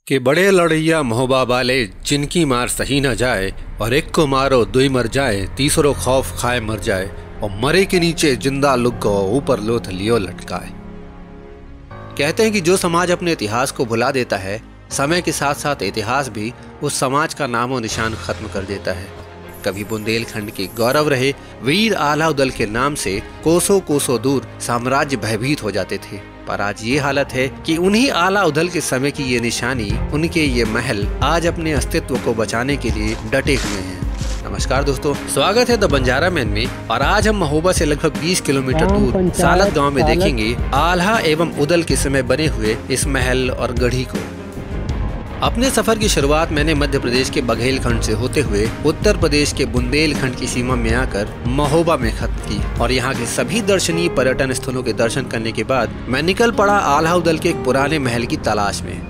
कि बड़े लड़ैया महोबा वाले जिनकी मार सही न जाए, और एक को मारो दुई मर जाए, तीसरो खौफ खाए मर जाए, और मरे के नीचे जिंदा लुक को ऊपर लोथ लियो लटकाए। कहते हैं कि जो समाज अपने इतिहास को भुला देता है, समय के साथ साथ इतिहास भी उस समाज का नामो निशान खत्म कर देता है। कभी बुंदेलखंड के गौरव रहे वीर आल्हा दल के नाम से कोसों कोसों दूर साम्राज्य भयभीत हो जाते थे, पर आज ये हालत है कि उन्हीं आला उदल के समय की ये निशानी, उनके ये महल आज अपने अस्तित्व को बचाने के लिए डटे हुए हैं। नमस्कार दोस्तों, स्वागत है द बंजारा मैन में। और आज हम महोबा से लगभग 20 किलोमीटर दूर सालत गांव में देखेंगे आल्हा एवं उदल के समय बने हुए इस महल और गढ़ी को। अपने सफर की शुरुआत मैंने मध्य प्रदेश के बघेलखंड से होते हुए उत्तर प्रदेश के बुंदेलखंड की सीमा में आकर महोबा में खत्म की, और यहाँ के सभी दर्शनीय पर्यटन स्थलों के दर्शन करने के बाद मैं निकल पड़ा आल्हा उदल के एक पुराने महल की तलाश में।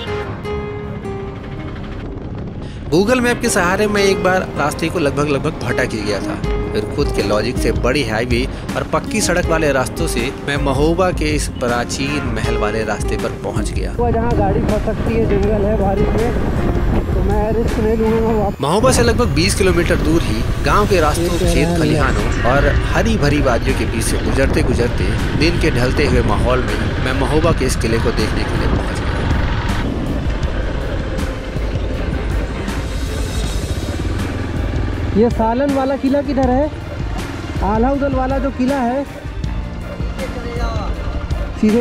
गूगल मैप के सहारे मैं एक बार रास्ते को लगभग भटक ही गया था। फिर खुद के लॉजिक से बड़ी हाईवे और पक्की सड़क वाले रास्तों से मैं महोबा के इस प्राचीन महल वाले रास्ते पर पहुंच गया। जहाँ गाड़ी फंस सकती है, जंगल है बारिश में, तो मैं रिस्क नहीं लूंगा। महोबा से लगभग 20 किलोमीटर दूर ही गांव के रास्तों, खेत खलिहानों और हरी भरी वादियों के बीच से गुजरते गुजरते दिन के ढलते हुए माहौल में मैं महोबा के इस किले को देखने के लिए पहुंच गया। ये सालन वाला किला किधर है? आल्हा उदल वाला जो किला है सीधे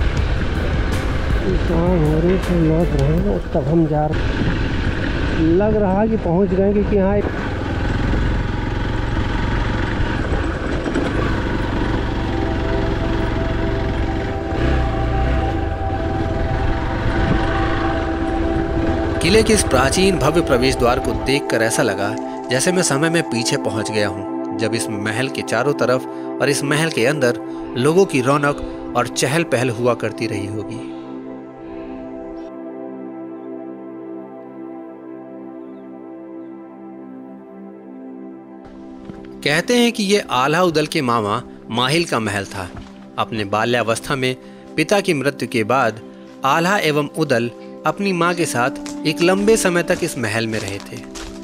घोड़े से लौट रहे हैं, तब हम जा रहे, लग रहा कि पहुंच गए, क्योंकि यहाँ किले के इस प्राचीन भव्य प्रवेश द्वार को देखकर ऐसा लगा जैसे मैं समय में पीछे पहुंच गया हूं, जब इस महल के चारों तरफ और इस महल के अंदर लोगों की रौनक और चहल पहल हुआ करती रही होगी। कहते हैं कि ये आल्हा उदल के मामा माहिल का महल था। अपने बाल्यावस्था में पिता की मृत्यु के बाद आल्हा एवं उदल अपनी मां के साथ एक लंबे समय तक इस महल में रहे थे।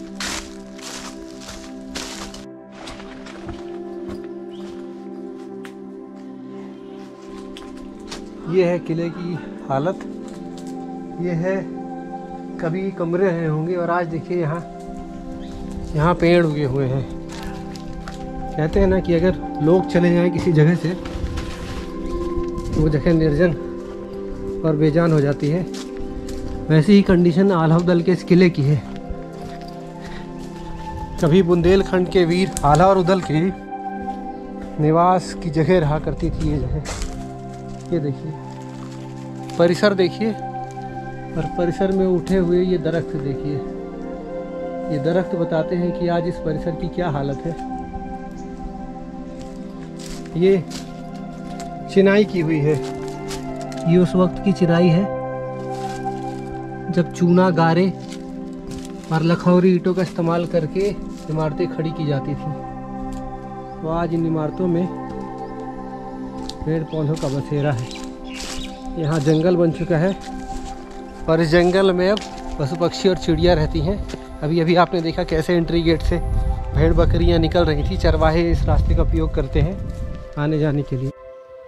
ये है किले की हालत। ये है, कभी कमरे रहे होंगे, और आज देखिए यहाँ पेड़ उगे हुए हैं। कहते हैं ना कि अगर लोग चले जाएं किसी जगह से तो वो जगह निर्जन और बेजान हो जाती है। वैसी ही कंडीशन आल्हा उदल के इस किले की है। कभी बुंदेलखंड के वीर आल्हा और उदल के निवास की जगह रहा करती थी ये जगह। ये देखिए परिसर, देखिए, और परिसर में उठे हुए ये दरख्त देखिए। ये दरख्त बताते हैं कि आज इस परिसर की क्या हालत है। ये चिनाई की हुई है। ये उस वक्त की चिनाई है जब चूना, गारे और लखौरी ईंटों का इस्तेमाल करके इमारतें खड़ी की जाती थी। तो आज इन इमारतों में पेड़ पौधों का बसेरा है। यहाँ जंगल बन चुका है, और इस जंगल में अब पशु पक्षी और चिड़िया रहती हैं। अभी अभी आपने देखा कैसे एंट्री गेट से भेड़ बकरियाँ निकल रही थी। चरवाहे इस रास्ते का उपयोग करते हैं आने जाने के लिए।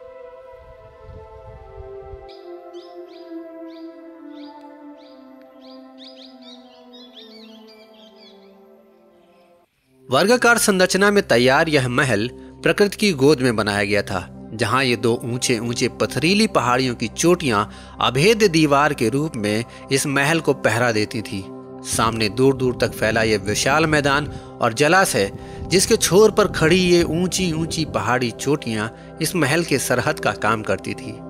वर्गाकार संरचना में तैयार यह महल प्रकृति की गोद में बनाया गया था, जहां ये दो ऊंचे ऊंचे पथरीली पहाड़ियों की चोटियां अभेद्य दीवार के रूप में इस महल को पहरा देती थी। सामने दूर दूर तक फैला ये विशाल मैदान और जलाशय, जिसके छोर पर खड़ी ये ऊंची ऊंची पहाड़ी चोटियां इस महल के सरहद का काम करती थी।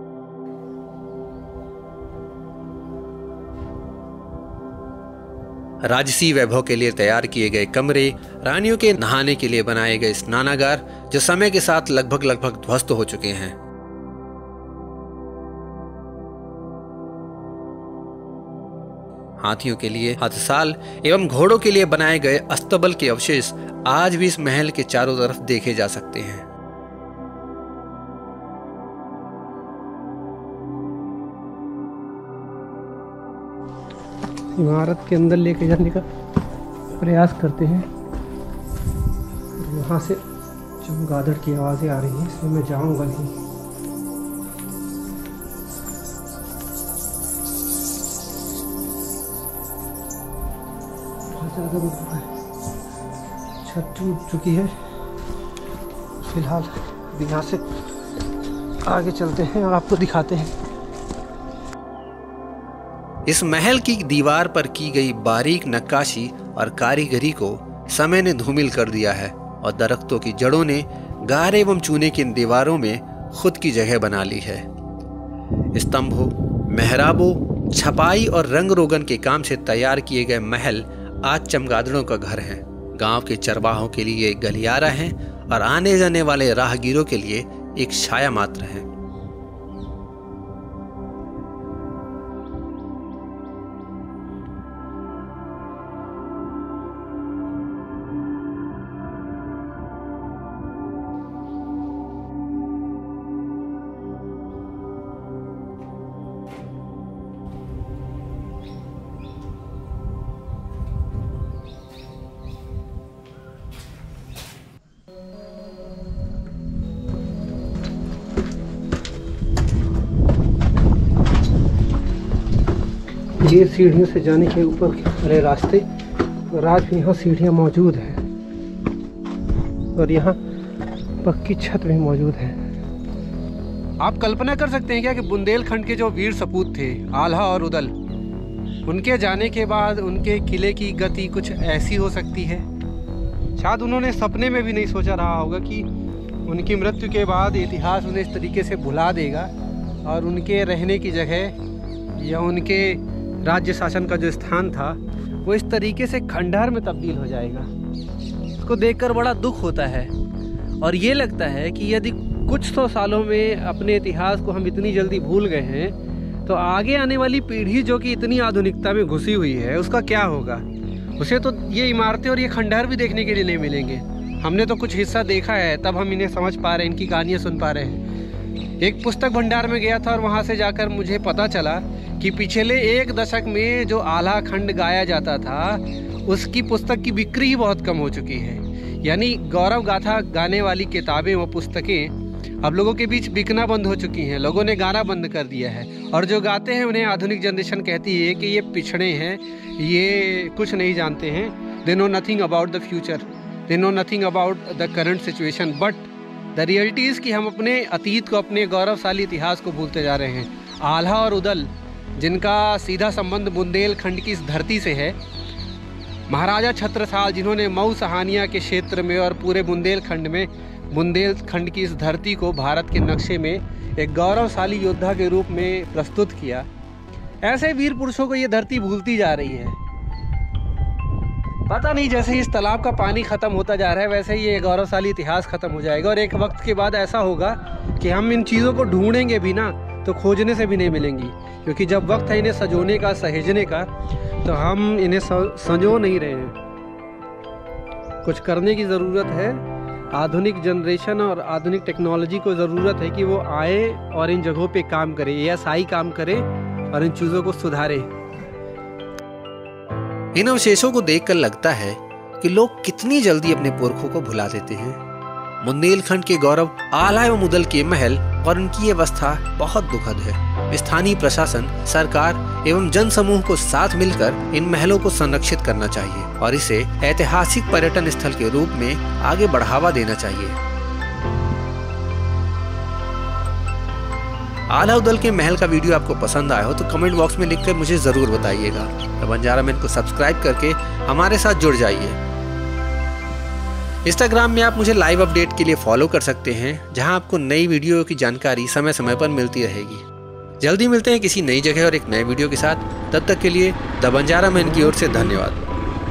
राजसी वैभव के लिए तैयार किए गए कमरे, रानियों के नहाने के लिए बनाए गए स्नानागार, जो समय के साथ लगभग ध्वस्त हो चुके हैं। हाथियों के लिए हथसाल एवं घोड़ों के लिए बनाए गए अस्तबल के अवशेष आज भी इस महल के चारों तरफ देखे जा सकते हैं। इमारत के अंदर लेके जाने का प्रयास करते हैं। वहाँ से चमगादड़ की आवाज़ें आ रही हैं, इसलिए मैं जाऊँगा नहीं। बहुत ज़्यादा बदबू है। छत टूट चुकी है। फिलहाल अभी यहाँ से आगे चलते हैं और आपको दिखाते हैं। इस महल की दीवार पर की गई बारीक नक्काशी और कारीगरी को समय ने धूमिल कर दिया है और दरख्तों की जड़ों ने गारे एवं चूने की इन दीवारों में खुद की जगह बना ली है। स्तंभों, मेहराबों, छपाई और रंग रोगन के काम से तैयार किए गए महल आज चमगादड़ों का घर है। गांव के चरवाहों के लिए गलियारा है और आने जाने वाले राहगीरों के लिए एक छाया मात्र है। ये सीढ़ियों से जाने के ऊपर वाले रास्ते, और आज भी यहाँ सीढ़ियाँ मौजूद हैं और यहाँ पक्की छत भी मौजूद है। आप कल्पना कर सकते हैं क्या कि बुंदेलखंड के जो वीर सपूत थे आल्हा और उदल, उनके जाने के बाद उनके किले की गति कुछ ऐसी हो सकती है। शायद उन्होंने सपने में भी नहीं सोचा रहा होगा कि उनकी मृत्यु के बाद इतिहास उन्हें इस तरीके से भुला देगा और उनके रहने की जगह या उनके राज्य शासन का जो स्थान था वो इस तरीके से खंडहर में तब्दील हो जाएगा। इसको देखकर बड़ा दुख होता है और ये लगता है कि यदि कुछ 100 सालों में अपने इतिहास को हम इतनी जल्दी भूल गए हैं तो आगे आने वाली पीढ़ी जो कि इतनी आधुनिकता में घुसी हुई है उसका क्या होगा। उसे तो ये इमारतें और ये खंडहर भी देखने के लिए नहीं मिलेंगे। हमने तो कुछ हिस्सा देखा है, तब हम इन्हें समझ पा रहे हैं, इनकी कहानियाँ सुन पा रहे हैं। एक पुस्तक भंडार में गया था और वहाँ से जाकर मुझे पता चला कि पिछले 1 दशक में जो आल्हा खंड गाया जाता था उसकी पुस्तक की बिक्री ही बहुत कम हो चुकी है। यानी गौरव गाथा गाने वाली किताबें व पुस्तकें अब लोगों के बीच बिकना बंद हो चुकी हैं। लोगों ने गाना बंद कर दिया है और जो गाते हैं उन्हें आधुनिक जनरेशन कहती है कि ये पिछड़े हैं, ये कुछ नहीं जानते हैं। They know nothing about the future, they know nothing about the current situation. But the reality is कि हम अपने अतीत को, अपने गौरवशाली इतिहास को भूलते जा रहे हैं। आल्हा और उदल, जिनका सीधा संबंध बुंदेलखंड की इस धरती से है, महाराजा छत्रसाल जिन्होंने मऊ सहानिया के क्षेत्र में और पूरे बुंदेलखंड में बुंदेलखंड की इस धरती को भारत के नक्शे में एक गौरवशाली योद्धा के रूप में प्रस्तुत किया, ऐसे वीर पुरुषों को ये धरती भूलती जा रही है। पता नहीं, जैसे इस तालाब का पानी ख़त्म होता जा रहा है वैसे ही ये गौरवशाली इतिहास ख़त्म हो जाएगा और एक वक्त के बाद ऐसा होगा कि हम इन चीज़ों को ढूंढेंगे भी ना तो खोजने से भी नहीं मिलेंगी, क्योंकि जब वक्त है इन्हें सजोने का, सहेजने का, तो हम इन्हें संजो नहीं रहे हैं। कुछ करने की ज़रूरत है। आधुनिक जनरेशन और आधुनिक टेक्नोलॉजी को ज़रूरत है कि वो आए और इन जगहों पे काम करे, ASI काम करे और इन चीज़ों को सुधारे। इन अवशेषों को देखकर लगता है कि लोग कितनी जल्दी अपने पुरखों को भुला देते हैं। बुंदेलखंड के गौरव आल्हा एवं उदल के महल और उनकी ये अवस्था बहुत दुखद है। स्थानीय प्रशासन, सरकार एवं जन समूह को साथ मिलकर इन महलों को संरक्षित करना चाहिए और इसे ऐतिहासिक पर्यटन स्थल के रूप में आगे बढ़ावा देना चाहिए। आल्हा उदल के महल का वीडियो आपको पसंद आया हो तो कमेंट बॉक्स में लिखकर मुझे जरूर बताइएगा। बंजारा मैन को सब्सक्राइब करके हमारे साथ जुड़ जाइए। इंस्टाग्राम में आप मुझे लाइव अपडेट के लिए फॉलो कर सकते हैं, जहां आपको नई वीडियो की जानकारी समय समय पर मिलती रहेगी। जल्दी मिलते हैं किसी नई जगह और एक नए वीडियो के साथ। तब तक के लिए द बंजारा मैन की ओर से धन्यवाद।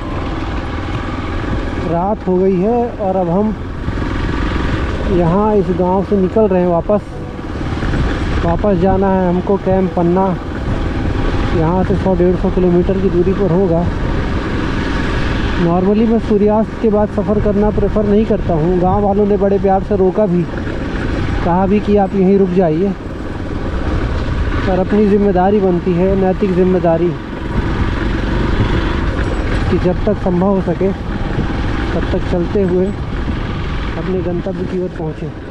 रात हो गई है और अब हम यहाँ इस गांव से निकल रहे हैं। वापस जाना है हमको कैंप पन्ना। यहाँ से 100-150 किलोमीटर की दूरी पर होगा। नॉर्मली मैं सूर्यास्त के बाद सफ़र करना प्रेफर नहीं करता हूँ। गांव वालों ने बड़े प्यार से रोका भी, कहा भी कि आप यहीं रुक जाइए, पर अपनी जिम्मेदारी बनती है, नैतिक जिम्मेदारी। कि जब तक संभव हो सके तब तक चलते हुए अपने गंतव्य की ओर पहुँचें।